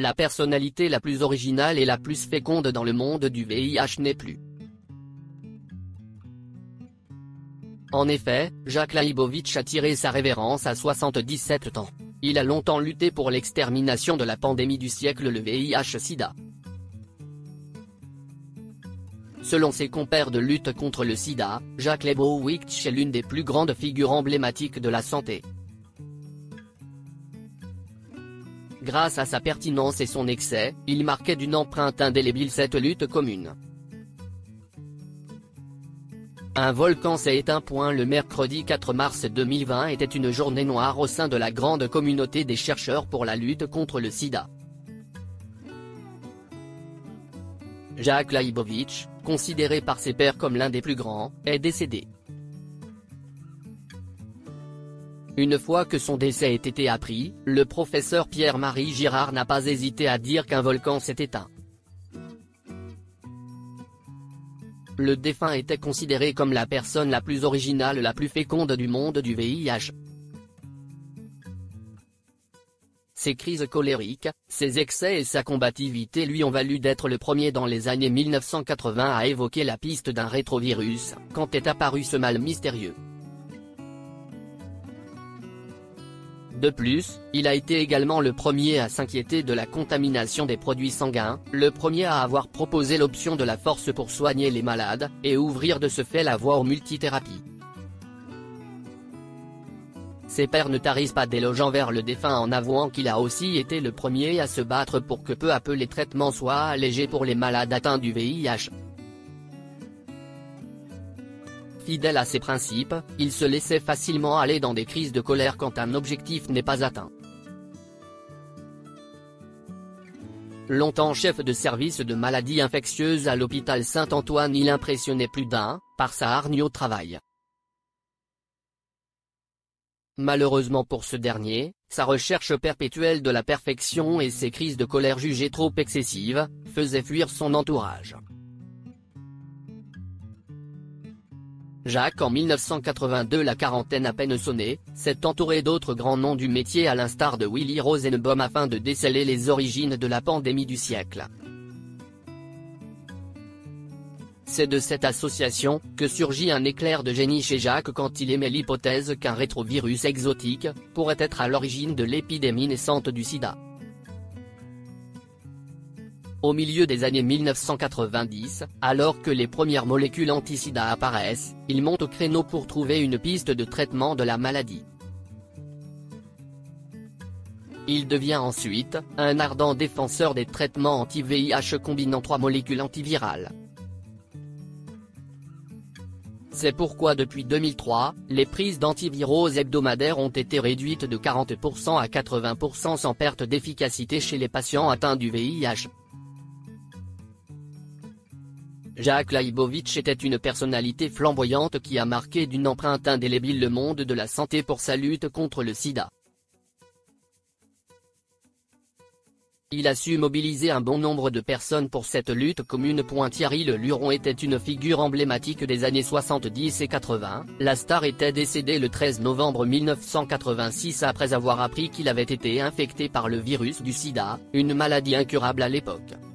la personnalité la plus originale et la plus féconde dans le monde du VIH n'est plus. En effet, Jacques Leibovitch a tiré sa révérence à 77 ans. Il a longtemps lutté pour l'extermination de la pandémie du siècle, le VIH-Sida. Selon ses compères de lutte contre le sida, Jacques Leibovitch est l'une des plus grandes figures emblématiques de la santé. Grâce à sa pertinence et son excès, il marquait d'une empreinte indélébile cette lutte commune. Un volcan s'est éteint. Le mercredi 4 mars 2020 était une journée noire au sein de la grande communauté des chercheurs pour la lutte contre le sida. Jacques Leibovitch, considéré par ses pairs comme l'un des plus grands, est décédé. Une fois que son décès ait été appris, le professeur Pierre-Marie Girard n'a pas hésité à dire qu'un volcan s'est éteint. Le défunt était considéré comme la personne la plus originale, la plus féconde du monde du VIH. Ses crises colériques, ses excès et sa combativité lui ont valu d'être le premier dans les années 1980 à évoquer la piste d'un rétrovirus, quand est apparu ce mal mystérieux. De plus, il a été également le premier à s'inquiéter de la contamination des produits sanguins, le premier à avoir proposé l'option de la force pour soigner les malades, et ouvrir de ce fait la voie aux multithérapies. Ses pairs ne tarissent pas d'éloges envers le défunt en avouant qu'il a aussi été le premier à se battre pour que peu à peu les traitements soient allégés pour les malades atteints du VIH. Fidèle à ses principes, il se laissait facilement aller dans des crises de colère quand un objectif n'est pas atteint. Longtemps chef de service de maladies infectieuses à l'hôpital Saint-Antoine, il impressionnait plus d'un, par sa hargne au travail. Malheureusement pour ce dernier, sa recherche perpétuelle de la perfection et ses crises de colère jugées trop excessives, faisaient fuir son entourage. Jacques, en 1982, la quarantaine à peine sonnée, s'est entouré d'autres grands noms du métier à l'instar de Willy Rosenbaum afin de déceler les origines de la pandémie du siècle. C'est de cette association que surgit un éclair de génie chez Jacques quand il émet l'hypothèse qu'un rétrovirus exotique pourrait être à l'origine de l'épidémie naissante du sida. Au milieu des années 1990, alors que les premières molécules anti-sida apparaissent, il monte au créneau pour trouver une piste de traitement de la maladie. Il devient ensuite un ardent défenseur des traitements anti-VIH combinant 3 molécules antivirales. C'est pourquoi depuis 2003, les prises d'antivirose hebdomadaires ont été réduites de 40% à 80% sans perte d'efficacité chez les patients atteints du VIH. Jacques Leibovitch était une personnalité flamboyante qui a marqué d'une empreinte indélébile le monde de la santé pour sa lutte contre le sida. Il a su mobiliser un bon nombre de personnes pour cette lutte commune. Thierry Le Luron était une figure emblématique des années 70 et 80, la star était décédé le 13 novembre 1986 après avoir appris qu'il avait été infecté par le virus du sida, une maladie incurable à l'époque.